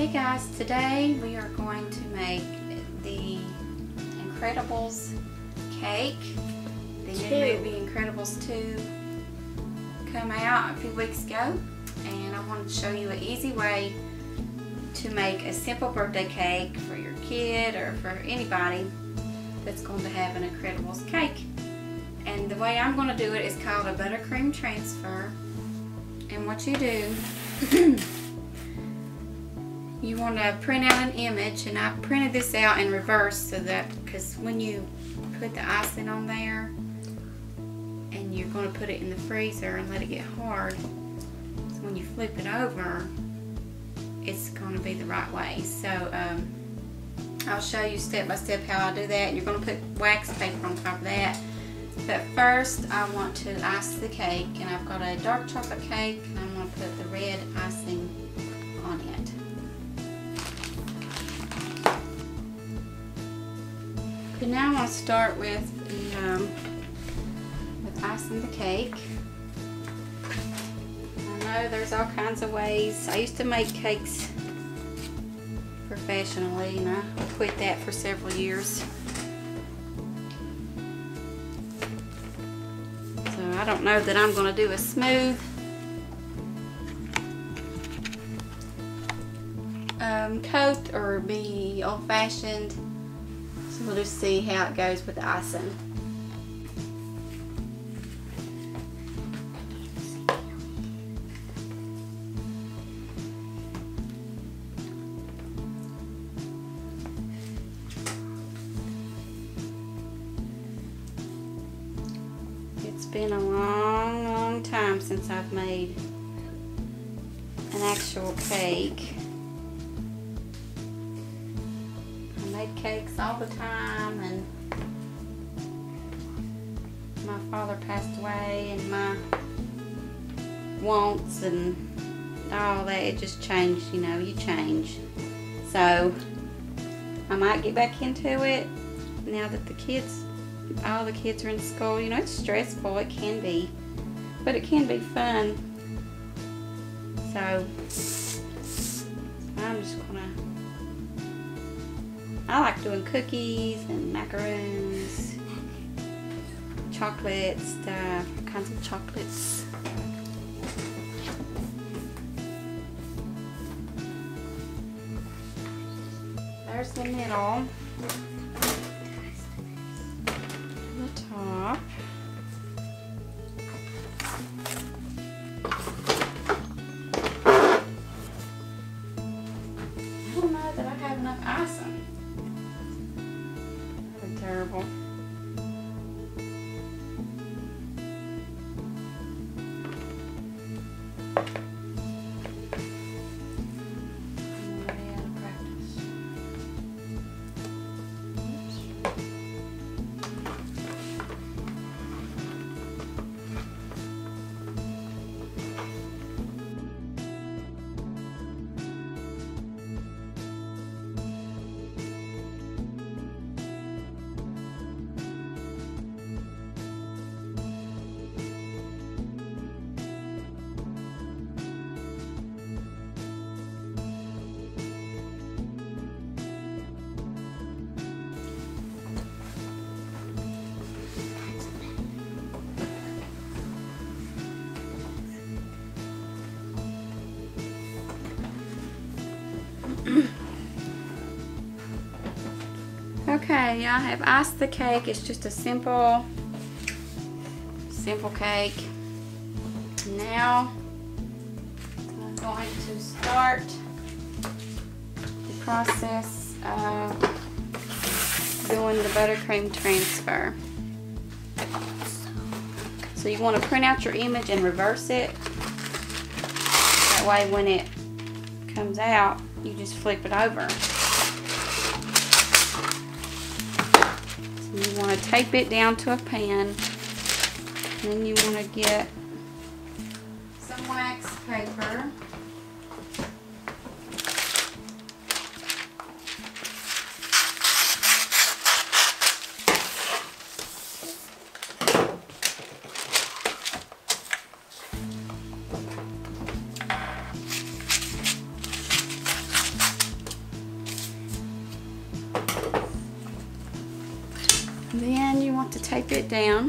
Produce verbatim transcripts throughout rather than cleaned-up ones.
Hey guys, today we are going to make the Incredibles cake. The new movie Incredibles two came out a few weeks ago, and I wanted to show you an easy way to make a simple birthday cake for your kid or for anybody that's going to have an Incredibles cake. And the way I'm going to do it is called a buttercream transfer. And what you do, you want to print out an image, and I printed this out in reverse so that, because when you put the icing on there and you're going to put it in the freezer and let it get hard, so when you flip it over it's going to be the right way. So um, I'll show you step by step how I do that. You're going to put wax paper on top of that. But first I want to ice the cake, and I've got a dark chocolate cake and I'm going to put the red icing on it. Okay, now I'm going to start with the um, with icing the cake. I know there's all kinds of ways. I used to make cakes professionally, and I quit that for several years. So I don't know that I'm going to do a smooth um, coat or be old-fashioned. So we'll just see how it goes with the icing. It's been a long, long time since I've made an actual cake. I made cakes all the time, and my father passed away, and my wants and all that, it just changed, you know, you change. So I might get back into it now that the kids all the kids are in school. You know, it's stressful, it can be, but it can be fun. So I'm just gonna, I like doing cookies and macaroons, chocolate stuff, all kinds of chocolates. There's the middle. Top. I don't know that I have enough icing. That would be terrible. Okay, I have iced the cake. It's just a simple, simple cake. Now I'm going to start the process of doing the buttercream transfer. So you want to print out your image and reverse it. That way when it comes out, you just flip it over. You want to tape it down to a pan, and then you want to get some wax paper. Then you want to tape it down.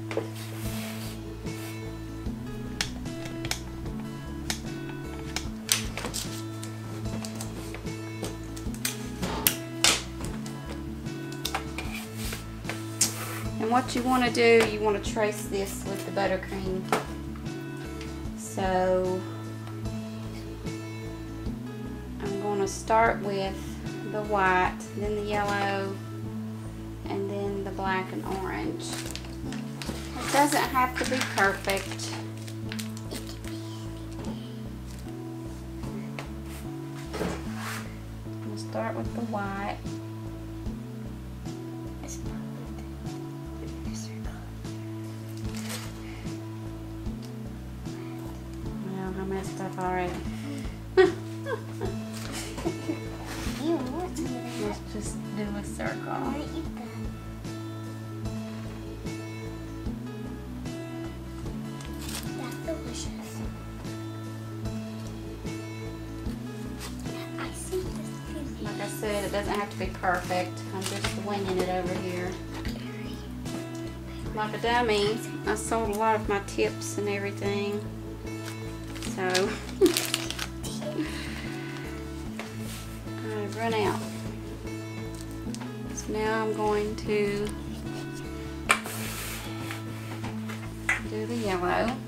And what you want to do, you want to trace this with the buttercream. So I'm going to start with the white, then the yellow, and then the black and orange. It doesn't have to be perfect. We'll start with the white. Well, I messed up already. Let's just do a circle. That's delicious. I see this. Like I said, it doesn't have to be perfect. I'm just winging it over here. Like a dummy. I sold a lot of my tips and everything. So I've run out. So now I'm going to do the yellow.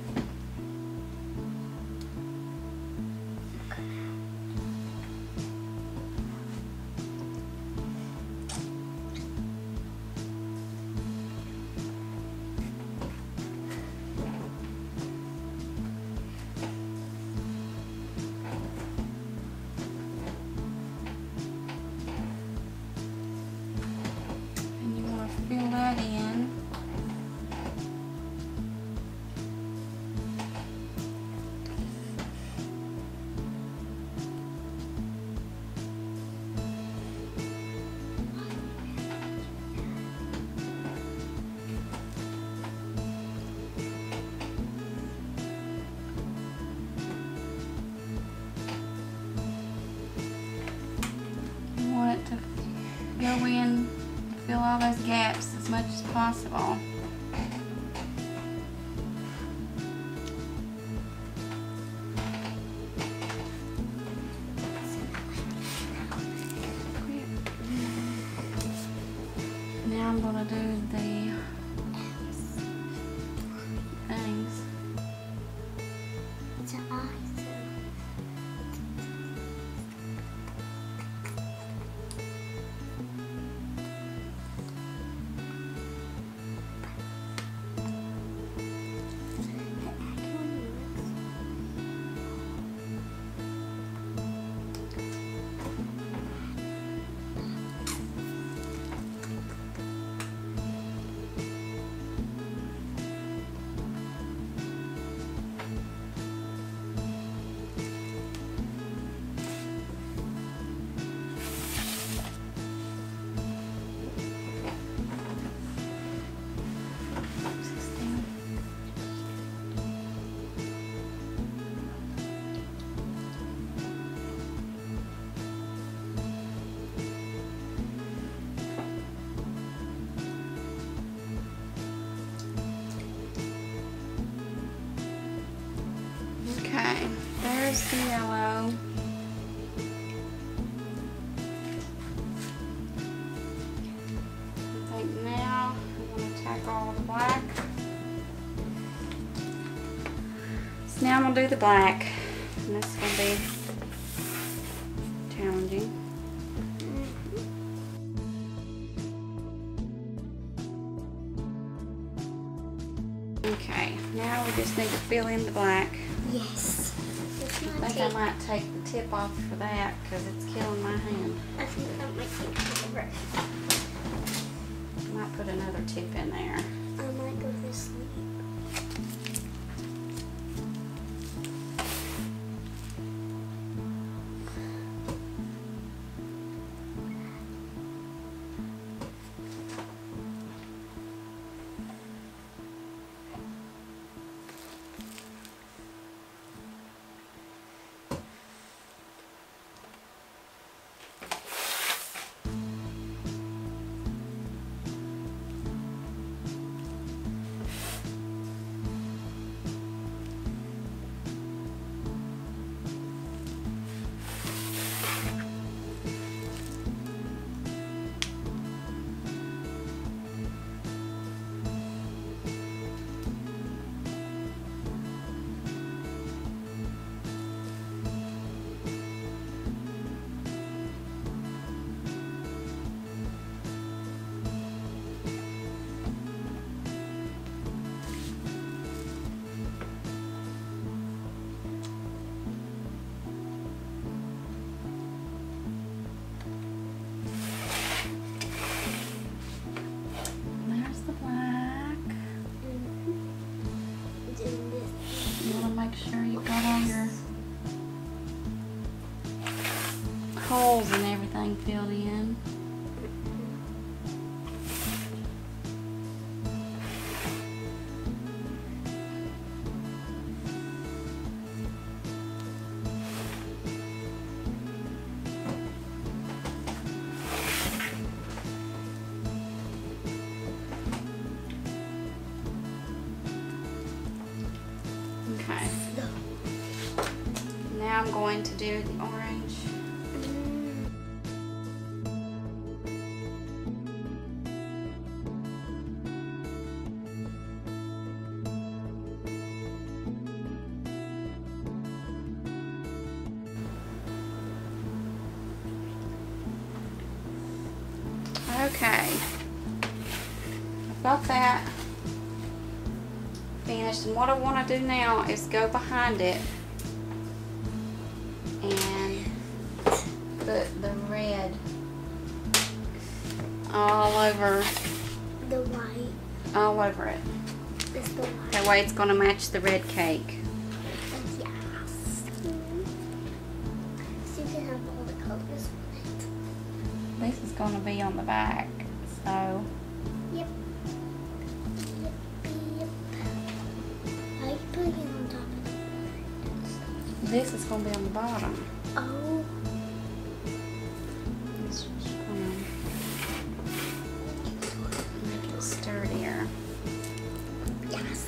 Fill that in. You want it to go in, fill all those gaps as much as possible. Now I'm going to do the things. It's an eye. Okay, there's the yellow. I think now I'm going to tackle the black. So now I'm going to do the black, and this is going to be challenging. Okay, now we just need to fill in the black. Yes. I think I might take the tip off for that because it's killing my hand. I think that might take the rest. I might put another tip in there. I might go to sleep. going to do the orange. Okay, I've got that finished, and what I want to do now is go behind it and put the red all over the white. All over it. It's the white. That way it's going to match the red cake. Yes. Mm-hmm. So you can have all the colors on it. This is going to be on the back, so. Yep. Yep. Yep. Why are you putting it on top of the red? This is going to be on the bottom. Oh. It's just going to make it sturdier. Yes.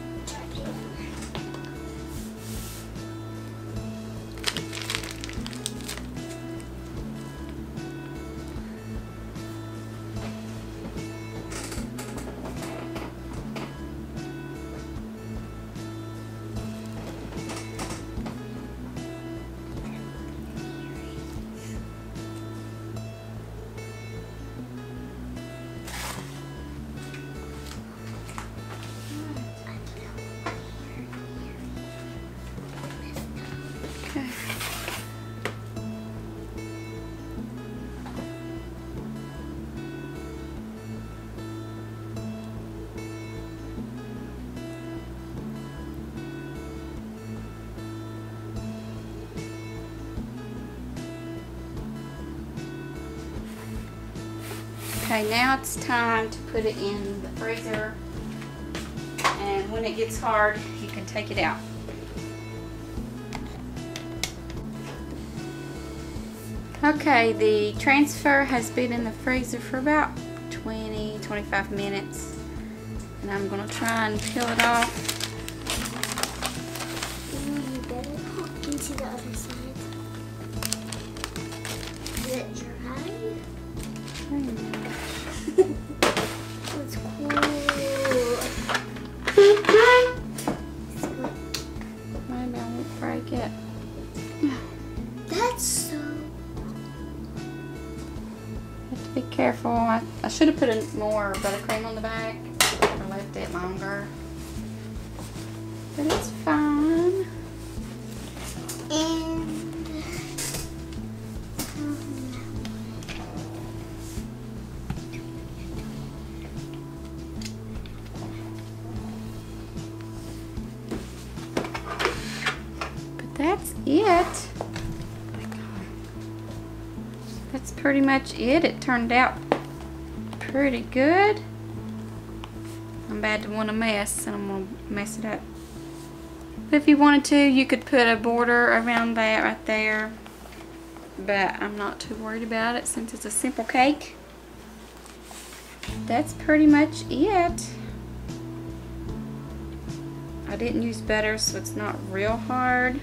Okay, now it's time to put it in the freezer, and when it gets hard, you can take it out. Okay, the transfer has been in the freezer for about twenty to twenty-five minutes, and I'm going to try and peel it off. Ooh, you better look into the other side. Is it dry? It's cool. Maybe I won't break it. That's so. Have to be careful. I, I should have put a, more buttercream on the back or left it longer. But it's fine. And That's it. That's pretty much it. It turned out pretty good. I'm bad to want to mess, and I'm going to mess it up. But if you wanted to, you could put a border around that right there. But I'm not too worried about it since it's a simple cake. That's pretty much it. I didn't use butter, so it's not real hard.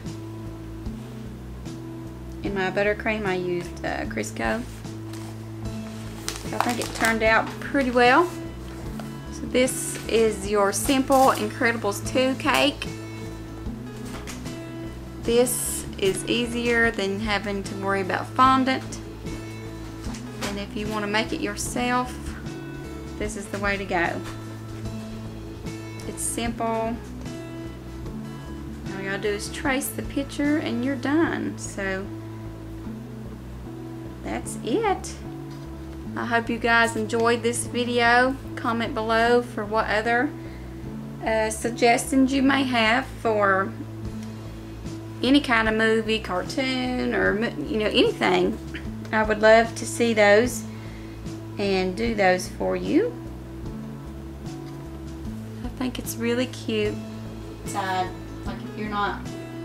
In my buttercream, I used uh, Crisco. I think it turned out pretty well. So this is your simple Incredibles two cake. This is easier than having to worry about fondant. And if you want to make it yourself, this is the way to go. It's simple. All you gotta do is trace the picture and you're done. So that's it. I hope you guys enjoyed this video. Comment below for what other uh, suggestions you may have for any kind of movie, cartoon, or you know, anything. I would love to see those and do those for you. I think it's really cute. Side, like if you're not,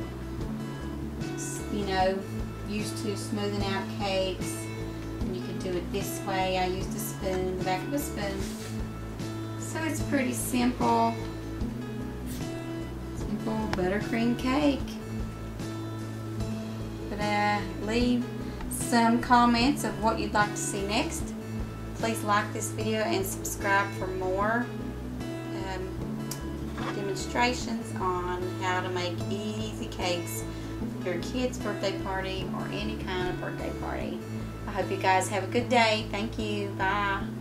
you know, used to smoothing out cakes, and you can do it this way. I used a spoon, the back of a spoon. So it's pretty simple. Simple buttercream cake. uh, leave some comments of what you'd like to see next. Please like this video and subscribe for more um, demonstrations on how to make easy cakes for your kid's birthday party or any kind of birthday party. I hope you guys have a good day. Thank you. Bye.